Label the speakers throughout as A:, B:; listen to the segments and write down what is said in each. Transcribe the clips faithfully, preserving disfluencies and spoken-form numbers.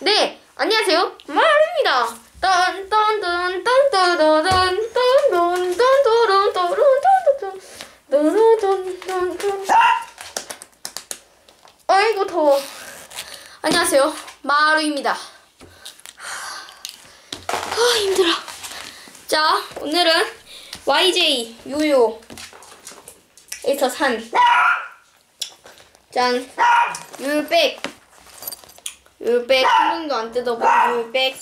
A: 네, 안녕하세요. 마루입니다. 아이고 더워. 안녕하세요. 마루입니다. 아 힘들어. 자, 오늘은 와이제이 요요에서 산 짠 요요백 요요백 한 번도 안 뜯어본 요요백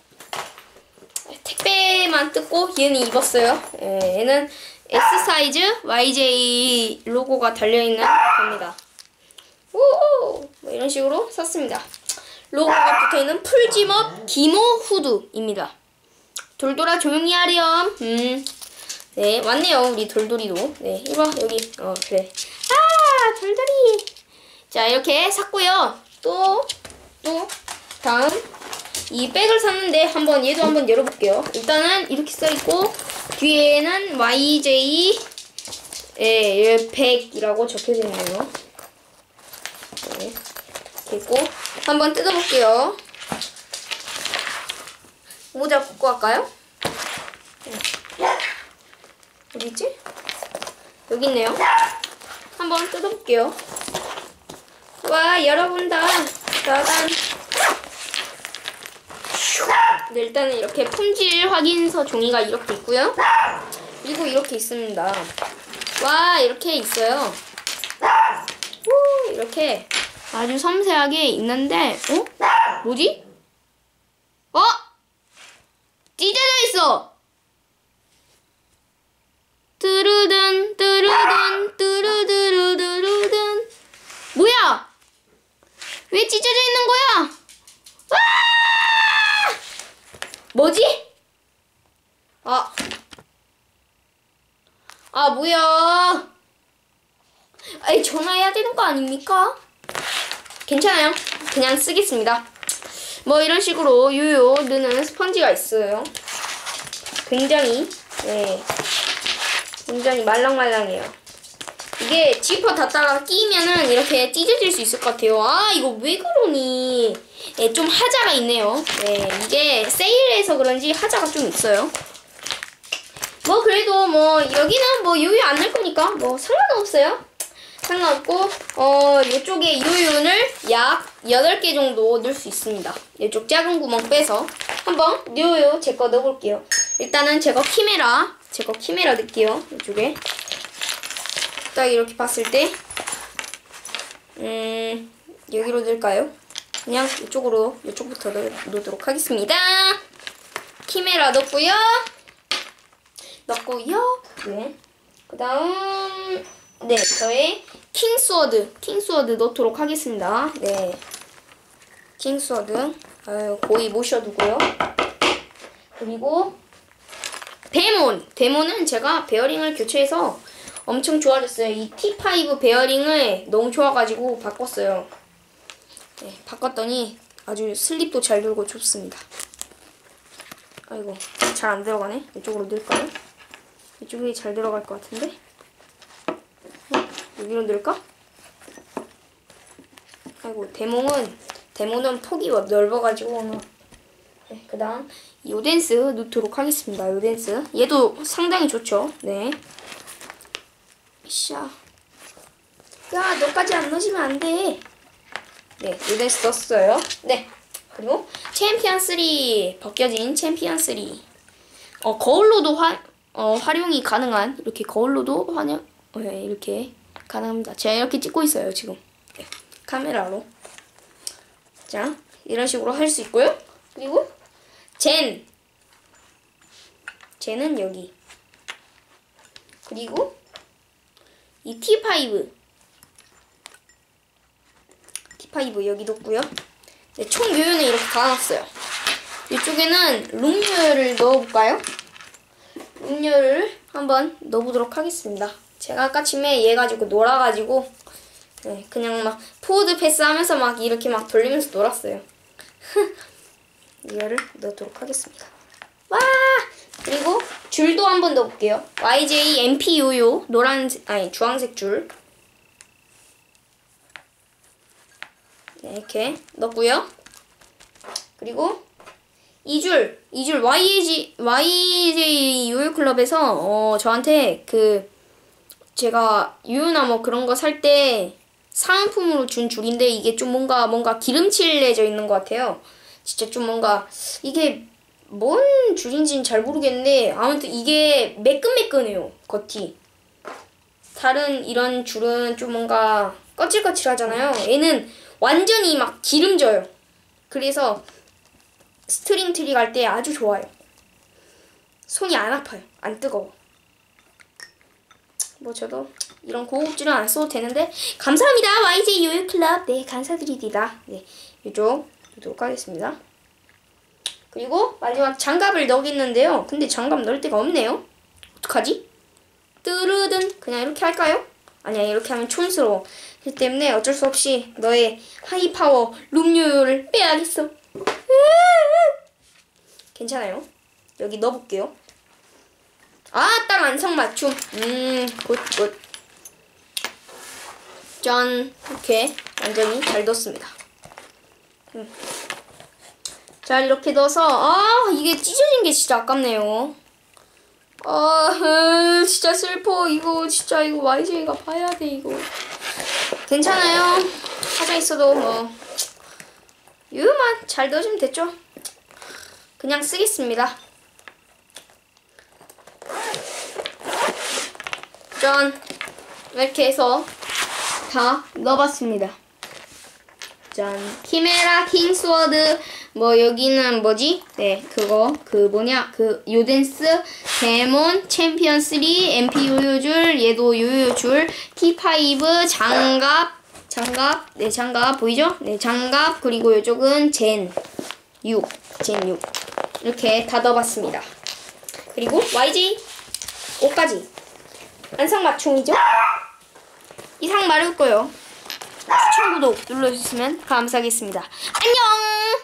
A: 택배만 뜯고 얘는 입었어요. 예, 얘는 S 사이즈 와이제이 로고가 달려있는 겁니다. 오, 뭐 이런 식으로 샀습니다. 로고가 붙어있는 풀짐업 기모 후드입니다. 돌돌아 조용히 하렴. 음, 네 왔네요 우리 돌돌이도. 네 이봐 여기. 어 그래. 아 돌돌이. 자 이렇게 샀고요. 또 또 다음 이 백을 샀는데 한번 얘도 한번 열어볼게요. 일단은 이렇게 써있고 뒤에는 와이제이 예, 백이라고 적혀져 있네요. 네, 이렇게 있고 한번 뜯어볼게요. 모자 벗고 할까요? 어디 있지? 여기 있네요. 한번 뜯어볼게요. 와 열어본다. 짜잔. 네, 일단은 이렇게 품질 확인서 종이가 이렇게 있고요. 그리고 이렇게 있습니다. 와 이렇게 있어요. 오, 이렇게 아주 섬세하게 있는데 어? 뭐지? 어? 찢어져 있어. 뚜루든 뚜루든 뚜루두루두루든. 뭐야? 왜 찢어져 있는 거야? 와! 뭐지? 아. 아, 뭐야. 아이, 전화해야 되는 거 아닙니까? 괜찮아요. 그냥 쓰겠습니다. 뭐, 이런 식으로 요요 넣는 스펀지가 있어요. 굉장히, 네. 굉장히 말랑말랑해요. 이게 지퍼 닫다가 끼면은 이렇게 찢어질 수 있을 것 같아요. 아, 이거 왜 그러니? 네, 좀 하자가 있네요. 네, 이게 세일해서 그런지 하자가 좀 있어요. 뭐, 그래도 뭐, 여기는 뭐, 요요 안 넣을 거니까 뭐, 상관없어요. 상관없고, 어, 이쪽에 요요를 약 여덟 개 정도 넣을 수 있습니다. 이쪽 작은 구멍 빼서. 한번 요요 제 거 넣어볼게요. 일단은 제 거 키메라, 제 거 키메라 넣을게요. 이쪽에. 딱 이렇게 봤을 때, 음, 여기로 넣을까요? 그냥 이쪽으로, 이쪽부터 넣, 넣도록 하겠습니다. 키메라 넣고요. 넣고요. 네. 그 다음, 네, 저의 킹스워드, 킹스워드 넣도록 하겠습니다. 네. 킹스워드. 아유, 거의 모셔두고요. 그리고, 데몬. 데몬은 제가 베어링을 교체해서 엄청 좋아졌어요. 이 티 파이브 베어링을 너무 좋아가지고 바꿨어요. 네, 바꿨더니 아주 슬립도 잘 돌고 좋습니다. 아이고, 잘 안 들어가네. 이쪽으로 넣을까요? 이쪽이 잘 들어갈 것 같은데? 어, 여기로 넣을까? 아이고, 데몬은, 데몬은 폭이 넓어가지고, 네, 그 다음, 요덴스 넣도록 하겠습니다. 요덴스. 얘도 상당히 좋죠. 네. 샤. 야, 너까지 안 넣어주면 안 돼. 네, 요덴스 넣었어요. 네. 그리고 챔피언 삼. 벗겨진 챔피언 삼. 어, 거울로도 화, 어, 활용이 가능한, 이렇게 거울로도 환영, 어, 네, 이렇게 가능합니다. 제가 이렇게 찍고 있어요, 지금. 네, 카메라로. 자, 이런 식으로 할 수 있고요. 그리고 젠. 젠은 여기. 그리고 이 티 파이브. 티 파이브 여기 넣고요. 네, 총 요요는 이렇게 가놨어요. 이쪽에는 룸요요를 넣어볼까요? 룸요요를 한번 넣어보도록 하겠습니다. 제가 아까 침에 얘 가지고 놀아가지고 네, 그냥 막 포워드 패스 하면서 막 이렇게 막 돌리면서 놀았어요. 이거를 넣도록 하겠습니다. 와! 그리고 줄도 한번 넣어볼게요. 와이제이 엠피 요요 노란색, 아니 주황색 줄. 네, 이렇게 넣고요. 그리고 이 줄, 이 줄 와이제이, 와이제이 요요클럽에서 어, 저한테 그 제가 유유나 뭐 그런 거 살 때 사은품으로 준 줄인데 이게 좀 뭔가 뭔가 기름칠해져 있는 것 같아요. 진짜 좀 뭔가 이게 뭔 줄인지는 잘 모르겠는데 아무튼 이게 매끈매끈해요. 겉이. 다른 이런 줄은 좀 뭔가 거칠거칠하잖아요. 얘는 완전히 막 기름져요. 그래서 스트링 트릭 할 때 아주 좋아요. 손이 안 아파요. 안 뜨거워. 뭐 저도 이런 고급줄은 안 써도 되는데 감사합니다. 와이제이 요요클럽. 네, 감사드립니다. 네, 이쪽 넣도록 하겠습니다. 그리고 마지막 장갑을 넣겠는데요. 근데 장갑 넣을 데가 없네요. 어떡하지? 뜨르든 그냥 이렇게 할까요? 아니야, 이렇게 하면 촌스러워. 그렇기 때문에 어쩔 수 없이 너의 하이파워 룸요요를 빼야겠어. 괜찮아요. 여기 넣어볼게요. 아, 딱 안성맞춤. 음, 굿, 굿. 짠. 이렇게 완전히 잘 넣었습니다. 음. 자, 이렇게 넣어서, 아, 이게 찢어진 게 진짜 아깝네요. 아, 진짜 슬퍼. 이거, 진짜, 이거 와이제이가 봐야 돼, 이거. 괜찮아요. 하자 있어도, 뭐. 유만 잘 넣어주면 됐죠? 그냥 쓰겠습니다. 짠. 이렇게 해서 다 넣어봤습니다. 짠. 키메라 킹스워드. 뭐 여기는 뭐지? 네, 그거 그 뭐냐 그 요덴스 데몬 챔피언 삼 엠피 요요줄. 얘도 요요줄. 티 파이브 장갑 장갑 네 장갑 보이죠? 네 장갑. 그리고 이쪽은 젠 육 젠 육 이렇게 다 넣어봤습니다. 그리고 와이제이 옷까지 안성맞춤이죠? 이상 말할 거요. 추천 구독 눌러주시면 감사하겠습니다. 안녕.